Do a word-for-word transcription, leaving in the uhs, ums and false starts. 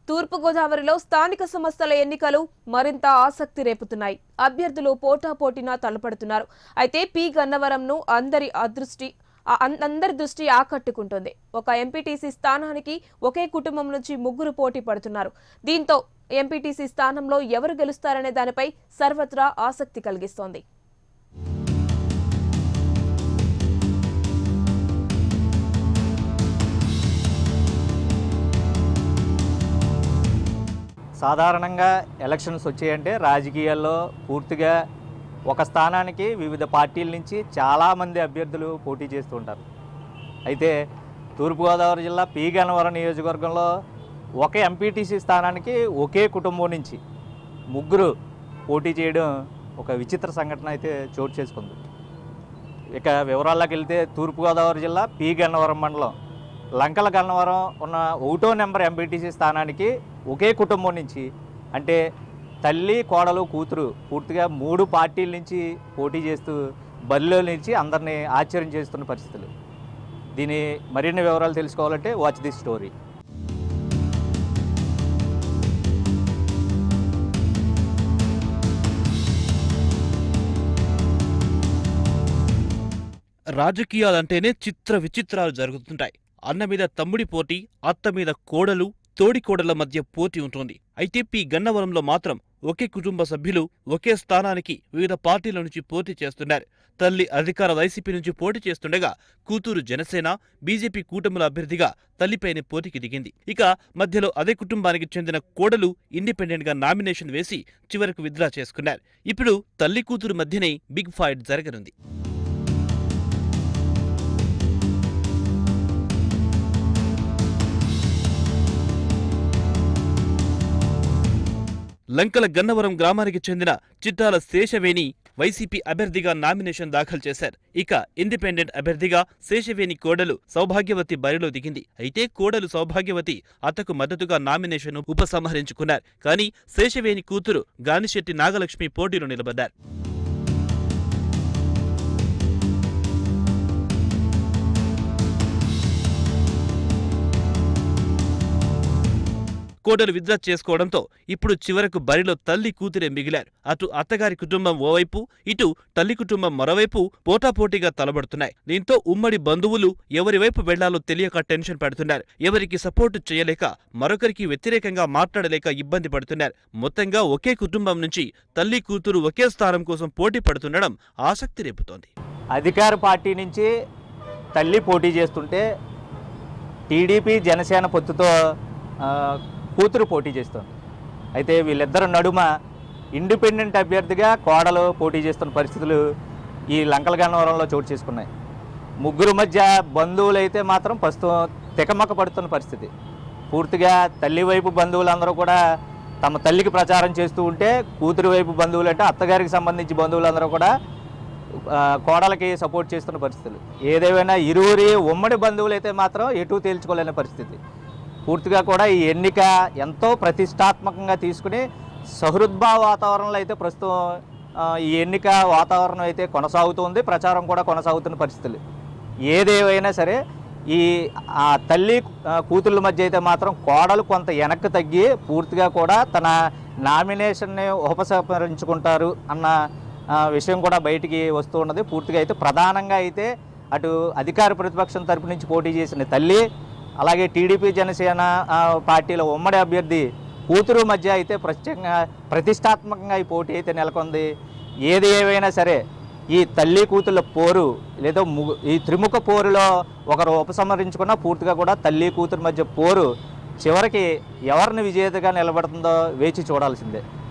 తూర్పుగోదావరిలో స్థానిక సంస్థల ఎన్నికలు మరింత ఆసక్తి రేపుతున్నాయి. అభ్యర్థులు పోటాపోటీన తలపడుతున్నారు. అయితే పి గన్నవరంను అందరి అదృష్టి అందరి దృష్టి ఆకట్టుకుంటుంది. ఒక ఎంపీటీసీ స్థానానికి ఒకే కుటుంబం నుంచి ముగ్గురు పోటీ పడుతున్నారు. దీంతో ఎంపీటీసీ స్థానంలో ఎవరు గెలుస్తారనే దానిపై సర్వత్రా ఆసక్తి కలిగిస్తోంది. సాధారణంగా ఎలక్షన్స్ వచ్చాయంటే రాజకీయాల్లో పూర్తిగా ఒక స్థానానికి వివిధ పార్టీల నుంచి చాలామంది అభ్యర్థులు పోటీ చేస్తూ ఉంటారు. అయితే తూర్పుగోదావరి జిల్లా పి గన్నవరం నియోజకవర్గంలో ఒక ఎంపీటీసీ స్థానానికి ఒకే కుటుంబం నుంచి ముగ్గురు పోటీ చేయడం ఒక విచిత్ర సంఘటన అయితే చోటు చేసుకుంది. ఇక వివరాల్లోకి వెళ్తే తూర్పుగోదావరి జిల్లా పి గన్నవరం మండలం లంకల గన్నవరం ఉన్న ఒకటో నెంబర్ ఎంపీటీసీ స్థానానికి ఒకే కుటుంబం నుంచి అంటే తల్లి కోడలు కూతురు పూర్తిగా మూడు పార్టీల నుంచి పోటీ చేస్తూ బరిలో నుంచి అందరినీ ఆశ్చర్యం చేస్తున్న పరిస్థితులు. దీని మరిన్ని వివరాలు తెలుసుకోవాలంటే వాచ్ దిస్ స్టోరీ. రాజకీయాలంటేనే చిత్ర విచిత్రాలు జరుగుతుంటాయి. అన్న మీద తమ్ముడి పోటీ, అత్త మీద కోడలు, తోడి కోడళ్ల మధ్య పోటీ ఉంటుంది. అయితే పి గన్నవరంలో మాత్రం ఒకే కుటుంబ సభ్యులు ఒకే స్థానానికి వివిధ పార్టీల నుంచి పోటీ చేస్తున్నారు. తల్లి అధికార వైసీపీ నుంచి పోటీ చేస్తుండగా కూతురు జనసేన, బీజేపీ కూటముల అభ్యర్థిగా తల్లిపైనే పోటీకి దిగింది. ఇక మధ్యలో అదే కుటుంబానికి చెందిన కోడలు ఇండిపెండెంట్ గా నామినేషన్ వేసి చివరకు విత్డ్రా చేసుకున్నారు. ఇప్పుడు తల్లి కూతురు మధ్యనే బిగ్ ఫైట్ జరగనుంది. లంకల గన్నవరం గ్రామానికి చెందిన చిట్టాల శేషవేణి వైసీపీ అభ్యర్థిగా నామినేషన్ దాఖలు చేశారు. ఇక ఇండిపెండెంట్ అభ్యర్థిగా శేషవేణి కోడలు సౌభాగ్యవతి బరిలో దిగింది. అయితే కోడలు సౌభాగ్యవతి అతకు మద్దతుగా నామినేషన్ ఉపసంహరించుకున్నారు. కానీ శేషవేణి కూతురు గానిశెట్టి నాగలక్ష్మి పోటీలో నిలబడ్డారు. కోడలు విత్డ్రా చేసుకోవడంతో ఇప్పుడు చివరకు బరిలో తల్లి కూతురే మిగిలారు. అటు అత్తగారి కుటుంబం ఓవైపు, ఇటు తల్లి కుటుంబం మరోవైపు పోటాపోటీగా తలబడుతున్నాయి. దీంతో ఉమ్మడి బంధువులు ఎవరివైపు వెళ్లాలో తెలియక టెన్షన్ పడుతున్నారు. ఎవరికి సపోర్టు చేయలేక, మరొకరికి వ్యతిరేకంగా మాట్లాడలేక ఇబ్బంది పడుతున్నారు. మొత్తంగా ఒకే కుటుంబం నుంచి తల్లి కూతురు ఒకే స్థానం కోసం పోటీ పడుతుండడం ఆసక్తి రేపుతోంది. అధికార పార్టీ నుంచి తల్లి పోటీ చేస్తుంటే టీడీపీ జనసేన పొత్తుతో కూతురు పోటీ చేస్తుంది. అయితే వీళ్ళిద్దరు నడుమ ఇండిపెండెంట్ అభ్యర్థిగా కోడలు పోటీ చేస్తున్న పరిస్థితులు ఈ లంకల గన్నవరంలో చోటు చేసుకున్నాయి. ముగ్గురు మధ్య బంధువులు అయితే మాత్రం ప్రస్తుతం తికమక పడుతున్న పరిస్థితి. పూర్తిగా తల్లి వైపు బంధువులందరూ కూడా తమ తల్లికి ప్రచారం చేస్తూ ఉంటే, కూతురు వైపు బంధువులు అంటే అత్తగారికి సంబంధించి బంధువులందరూ కూడా కోడలకి సపోర్ట్ చేస్తున్న పరిస్థితులు. ఏదేమైనా ఇరువురి ఉమ్మడి బంధువులు అయితే మాత్రం ఎటూ తేల్చుకోలేని పరిస్థితి. పూర్తిగా కూడా ఈ ఎన్నిక ఎంతో ప్రతిష్టాత్మకంగా తీసుకుని సహృద్భావ వాతావరణంలో అయితే ప్రస్తుతం ఈ ఎన్నిక వాతావరణం అయితే కొనసాగుతుంది. ప్రచారం కూడా కొనసాగుతున్న పరిస్థితులు. ఏదేమైనా సరే ఈ ఆ తల్లి కూతుళ్ళ మధ్య అయితే మాత్రం కోడలు కొంత వెనక్కి తగ్గి పూర్తిగా కూడా తన నామినేషన్ని ఉపసంహరించుకుంటారు అన్న విషయం కూడా బయటికి వస్తూ ఉన్నది. పూర్తిగా అయితే ప్రధానంగా అయితే అటు అధికార ప్రతిపక్షం తరపు నుంచి పోటీ చేసిన తల్లి, అలాగే టీడీపీ జనసేన పార్టీల ఉమ్మడి అభ్యర్థి కూతురు మధ్య అయితే ప్రత్యేకంగా ప్రతిష్టాత్మకంగా ఈ పోటీ అయితే నెలకొంది. ఏది ఏవైనా సరే ఈ తల్లి కూతుళ్ళ పోరు లేదా ఈ త్రిముఖ పోరులో ఒకరు ఉపసంహరించుకున్న పూర్తిగా కూడా తల్లి కూతురు మధ్య పోరు చివరికి ఎవరిని విజేతగా నిలబడుతుందో వేచి చూడాల్సిందే.